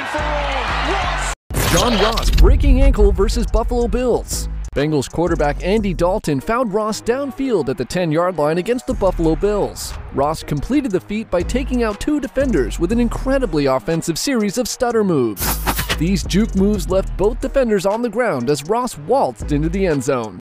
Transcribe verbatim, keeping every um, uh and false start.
for all. Ross. John Ross breaking ankle versus Buffalo Bills. Bengals quarterback Andy Dalton found Ross downfield at the ten-yard line against the Buffalo Bills. Ross completed the feat by taking out two defenders with an incredibly offensive series of stutter moves. These juke moves left both defenders on the ground as Ross waltzed into the end zone.